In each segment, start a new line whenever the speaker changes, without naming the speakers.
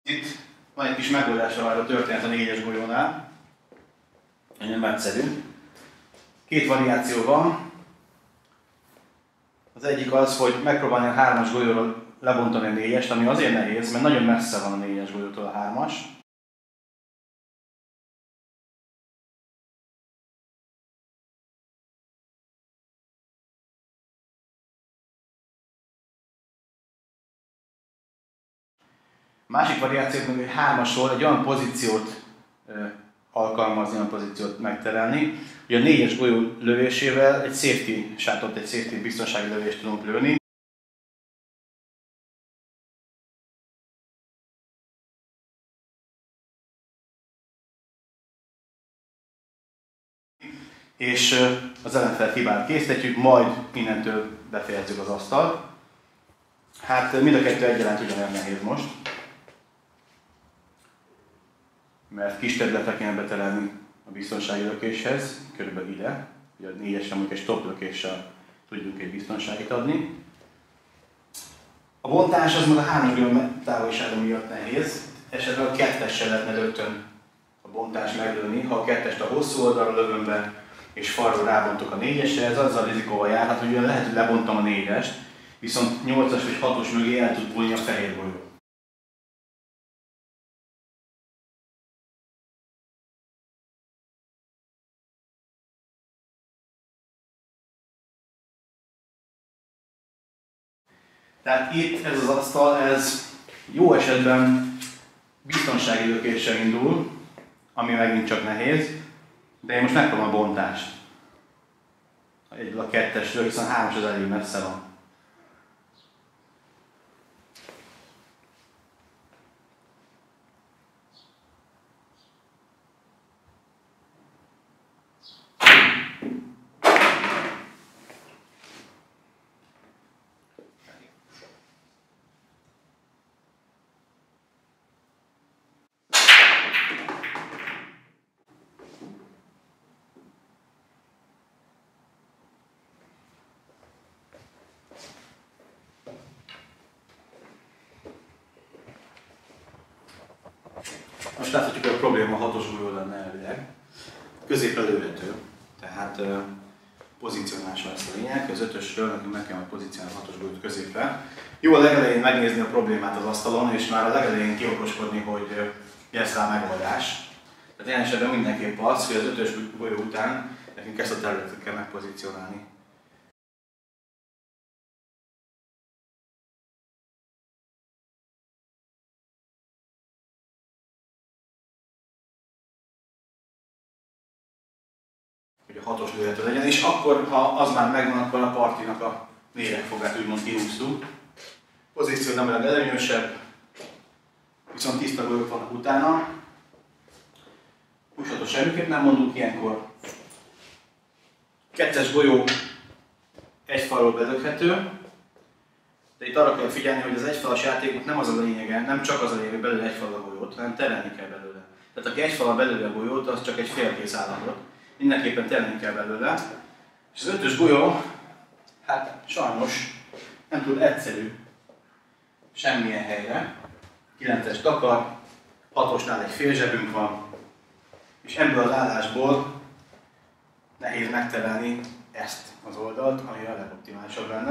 Itt van egy kis megoldás arra a történet a 4-es golyónál. Nagyon egyszerű. Két variáció van. Az egyik az, hogy megpróbálni a 3-as golyóról lebontani a 4-est, ami azért nehéz, mert nagyon messze van a 4-es golyótól a 3-as. Másik variáció, hogy 3-asról egy olyan pozíciót alkalmazni, olyan pozíciót megterelni, hogy a 4-es golyó lövésével egy safety shotot, egy safety biztonsági lövést tudunk lőni. És az ellenfelet hibára készítjük, majd innentől befejezzük az asztalt. Hát mind a kettő egyaránt ugyanolyan nehéz most. Mert kis területre kéne beterelni a biztonsági lökéshez, körülbelül ide. Ugye a 4-esre mondjuk egy stop lökéssel tudjuk egy biztonságit adni. A bontás az meg a 3-as golyó távolsága miatt nehéz. Esetleg a 2-essel lehetne rögtön a bontást meglőni. Ha a 2-est a hosszú oldalra lövöm be, és falról rábontok a 4-esre, ez azzal rizikóval járhat, hogy lehet, hogy lebontom a 4-est, viszont 8-as vagy 6-os mögé el tud bújni a fehér golyó. Tehát itt ez az asztal, ez jó esetben biztonsági lökéssel indul, ami megint csak nehéz, de én most megpróbálom a bontást. Egyből a 2-esről, hiszen a 3-as az elég messze van. Most láthatjuk, hogy a probléma a 6-os golyó lenne elvileg. Középre lőhető, tehát pozícionálása lesz a lényeg. Az 5-ösről nekünk meg kell majd pozícionálni a 6-os golyót középre. Jó a legelején megnézni a problémát az asztalon, és már a legelején kiokoskodni, hogy lesz rá megoldás. Tehát ilyen esetben mindenképp az, hogy az 5-ös golyó után nekünk ezt a területet kell megpozícionálni. Hogy a 6-os lőhető legyen, és akkor, ha az már megvan, akkor a partinak a méregfogát úgymond kihúztuk. Pozíció nem a előnyösebb, viszont tiszta golyók vannak utána. Húsatot semmiképp nem mondunk ilyenkor. 2-es golyó egy falról belökhető, de itt arra kell figyelni, hogy az egyfalas játéknak nem az a lényege, nem csak az a lényeg, hogy belőle egy fal a golyót, hanem terelni kell belőle. Tehát aki egy fal belőle a golyót, az csak egy félkész állapot. Mindenképpen terelni kell belőle. És az 5-ös golyó, hát sajnos nem tud egyszerű semmilyen helyre. 9-es takar, 6-osnál egy fél zsebünk van, és ebből az állásból nehéz megterelni ezt az oldalt, ami a legoptimálisabb lenne.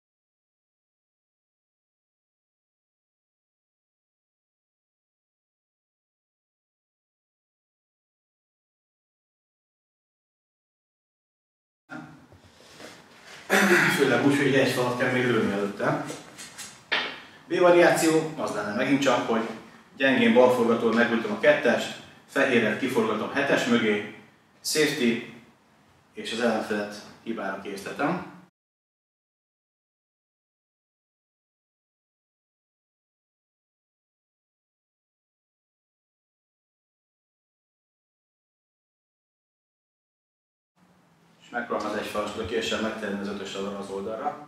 Főleg úgy, hogy egy falat kell még lőni előtte. B variáció az lenne megint csak, hogy gyengén balforgatóval megültöm a 2-est, fehérrel kiforgatom 7-es mögé, safety, és az ellenfelet hibára késztetem. És megpróbálom az egyfalas lökéssel megterelni az 5-ös az oldalra.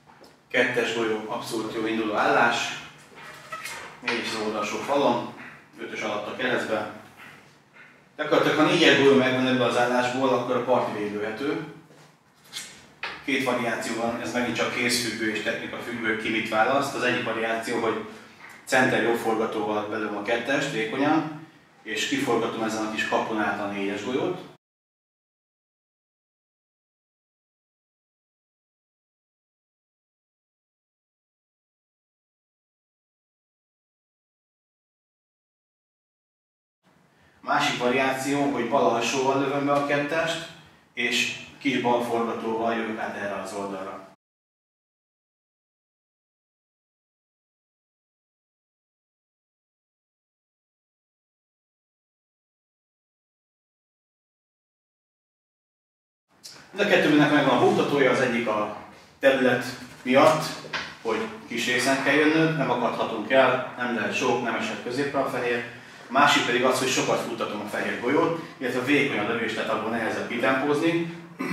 Kettes golyó abszolút jó induló állás. Mégis az oldalsó falon. 5-ös alatt a keresztbe. Gyakorlatilag, ha 4-es golyó megvan ebből az állásból, akkor a parti védőhető. Két variáció van, ez megint csak készfüggő és technika függő, ki mit választ. Az egyik variáció, hogy center jobbforgatóval belőlem a 2-est vékonyan, és kiforgatom ezen a kis kapun át a 4-es golyót. Másik variáció, hogy bal alsóval lövöm be a 2-est, és kis balforgatóval jövök át erre az oldalra. Ez a kettőnek megvan a buktatója, az egyik a terület miatt, hogy kis részen kell jönnöd, nem akadhatunk el, nem lehet sok, nem esett középre a fehér. A másik pedig az, hogy sokat futtatom a fehér golyót, illetve vékony a lövés, tehát abból nehezebb kitempózni.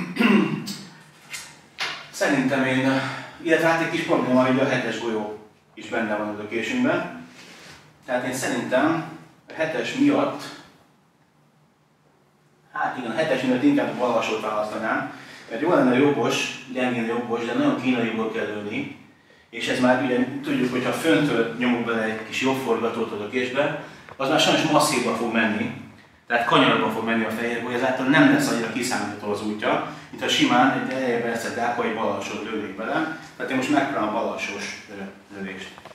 Szerintem illetve hát egy kis probléma, hogy a 7-es golyó is benne van a lökésünkben. Tehát én szerintem a 7-es miatt, hát igen, a 7-es miatt inkább a bal alsót választanám, mert jó lenne a jobbos, gyengén jobbos, de nagyon kínaiból kell lőni. És ez már ugye tudjuk, hogy ha föntől nyomunk bele egy kis jobb forgatót a lökésbe, az már sajnos masszívba fog menni, tehát kanyarba fog menni a fehér golyó, ezáltal nem lesz annyira kiszámítható az útja, mint ha simán egy elejében ezt a dápa egy bal alsót lőnék bele, tehát én most megpróbálom a bal alsós lövést.